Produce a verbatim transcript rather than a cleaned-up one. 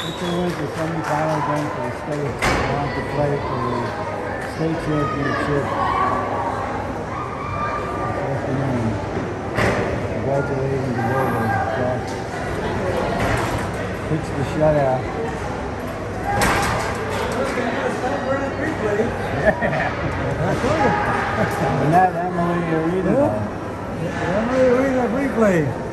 If they win the semifinal game for the state, they want to play for the state championship this afternoon. Congratulating the goalie, Jax. Pitched the shutout. Yeah. And that Emily Arena. Emily Arena replay.